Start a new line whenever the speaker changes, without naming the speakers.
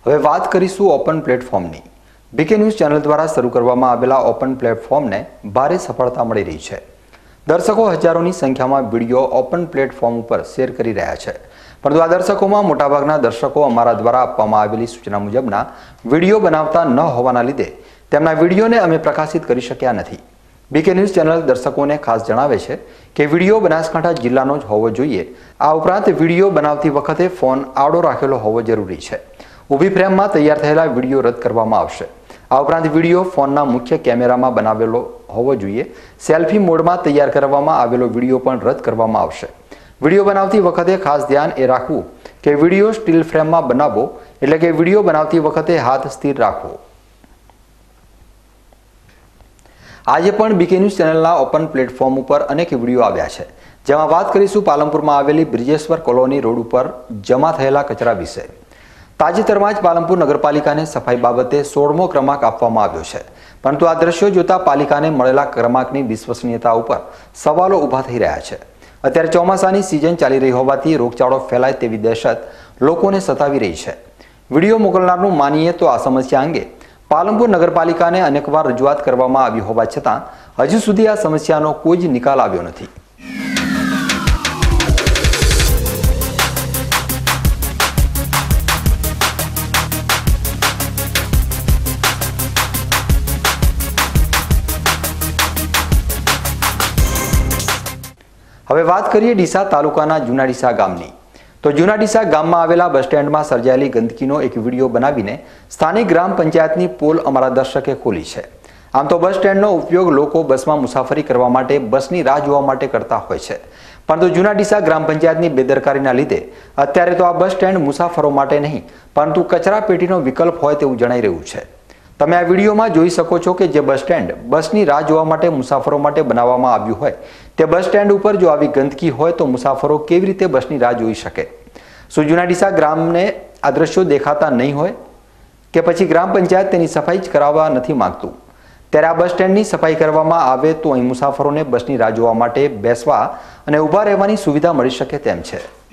હવે વાત કરીશું ઓપન પ્લેટફોર્મની। બીકે ન્યૂઝ ચેનલ દ્વારા શરૂ કરવામાં આવેલા ઓપન પ્લેટફોર્મને ભારે સફળતા મળી રહી છે। દર્શકો હજારોની સંખ્યામાં વિડીયો ઓપન પ્લેટફોર્મ ઉપર શેર કરી રહ્યા છે, પરંતુ આ દર્શકોમાં મોટાભાગના દર્શકો અમારા દ્વારા આપવામાં આવેલી સૂચના મુજબના વિડીયો બનાવતા ન હોવાના લીધે તેમના વિડીયોને અમે પ્રકાશિત કરી શક્યા નથી। બીકે ન્યૂઝ ચેનલ દર્શકોને ખાસ જણાવે છે કે વિડીયો બનાસકાંઠા જિલ્લાનો જ હોવો જોઈએ। આ ઉપરાંત વિડીયો બનાવતી વખતે ફોન આડો રાખેલો હોવો જરૂરી છે। ઊભી ફ્રેમમાં તૈયાર થયેલા વિડીયો રદ કરવામાં આવશે। આ ઉપરાંત વિડીયો ફોનના મુખ્ય કેમેરામાં બનાવેલો હોવો જોઈએ। સેલ્ફી મોડમાં તૈયાર કરવામાં આવેલો વિડીયો પણ રદ કરવામાં આવશે। વિડીયો બનાવતી વખતે ખાસ ધ્યાન એ રાખવું કે વિડીયો સ્ટીલ ફ્રેમમાં બનાવવો, એટલે કે વિડીયો બનાવતી વખતે હાથ સ્થિર રાખવો। આજે પણ બીકે ન્યૂઝ ચેનલના ઓપન પ્લેટફોર્મ ઉપર અનેક વિડીયો આવ્યા છે, જેમાં વાત કરીશું પાલનપુરમાં આવેલી બ્રિજેશ્વર કોલોની રોડ ઉપર જમા થયેલા કચરા વિશે। તાજેતરમાં જ પાલનપુર નગરપાલિકાને સફાઈ બાબતે 16મો ક્રમાંક આપવામાં આવ્યો છે, પરંતુ આ દ્રશ્યો જોતા પાલિકાને મળેલા ક્રમાંકની વિશ્વસનીયતા ઉપર સવાલો ઊભા થઈ રહ્યા છે। અત્યારે ચોમાસાની સિઝન ચાલી રહી હોવાથી રોગચાળો ફેલાય તેવી દહેશત લોકોને સતાવી રહી છે। વિડીયો મોકલનારનું માનીએ તો આ સમસ્યા અંગે પાલનપુર નગરપાલિકાને અનેકવાર રજૂઆત કરવામાં આવી હોવા છતાં હજુ સુધી આ સમસ્યાનો કોઈ જ નિકાલ આવ્યો નથી। હવે વાત કરીએ ડીસા તાલુકાના જૂના ડીસા ગામની। તો જૂના ડીસા ગામમાં આવેલા બસ સ્ટેન્ડમાં સર્જાયેલી ગંદકીનો એક વિડીયો બનાવીને સ્થાનિક ગ્રામ પંચાયતની પોલ અમારા દર્શકે ખોલી છે। આમ તો બસ સ્ટેન્ડનો ઉપયોગ લોકો બસમાં મુસાફરી કરવા માટે બસની રાહ જોવા માટે કરતા હોય છે, પરંતુ જૂના ડીસા ગ્રામ પંચાયતની બેદરકારીના લીધે અત્યારે તો આ બસ સ્ટેન્ડ મુસાફરો માટે નહીં પરંતુ કચરા પેટીનો વિકલ્પ હોય તેવું જણાઈ રહ્યું છે। તમે આ વિડીયોમાં જોઈ શકો છો કે જે બસ સ્ટેન્ડ બસની રાહ જોવા માટે મુસાફરો માટે બનાવવામાં આવ્યું હોય તે બસ સ્ટેન્ડ ઉપર જો આવી ગંદકી હોય તો મુસાફરો કેવી રીતે બસની રાહ જોઈ શકે? શું જૂના ડીસા ગ્રામને આ દ્રશ્યો દેખાતા નહીં હોય કે પછી ગ્રામ પંચાયત તેની સફાઈ જ કરાવવા નથી માંગતું? ત્યારે આ બસ સ્ટેન્ડની સફાઈ કરવામાં આવે તો અહીં મુસાફરોને બસની રાહ જોવા માટે બેસવા અને ઊભા રહેવાની સુવિધા મળી શકે તેમ છે।